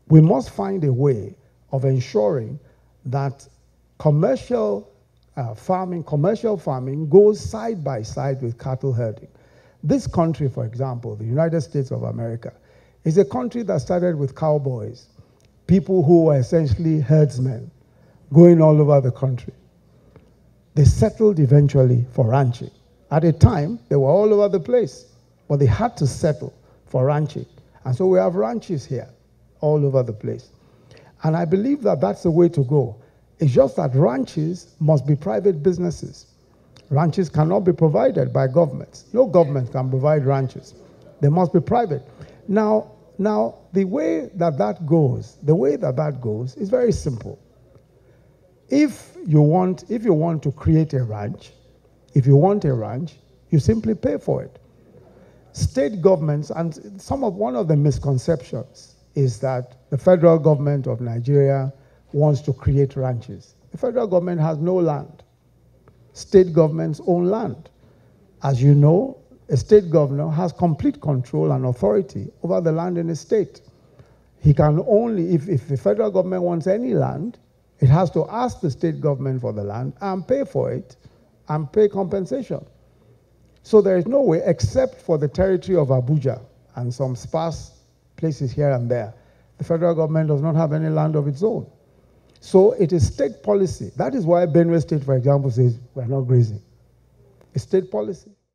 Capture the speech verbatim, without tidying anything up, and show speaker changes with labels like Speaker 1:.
Speaker 1: We must find a way of ensuring that commercial uh, farming, commercial farming goes side by side with cattle herding. This country, for example, the United States of America, is a country that started with cowboys, people who were essentially herdsmen, going all over the country. They settled eventually for ranching. At a time, they were all over the place, but they had to settle for ranching. And so we have ranches here, all over the place. And I believe that that's the way to go. It's just that ranches must be private businesses. Ranches cannot be provided by governments. No government can provide ranches. They must be private. Now, now the way that that goes, the way that that goes is very simple. If you want, if you want to create a ranch, if you want a ranch, you simply pay for it. State governments, and some of one of the misconceptions is that the federal government of Nigeria wants to create ranches. The federal government has no land. State governments own land. As you know, a state governor has complete control and authority over the land in a state. He can only, if, if the federal government wants any land, it has to ask the state government for the land and pay for it and pay compensation. So there is no way, except for the territory of Abuja and some sparse places here and there, the federal government does not have any land of its own. So it is state policy. That is why Benue State, for example, says we're not grazing. It's state policy.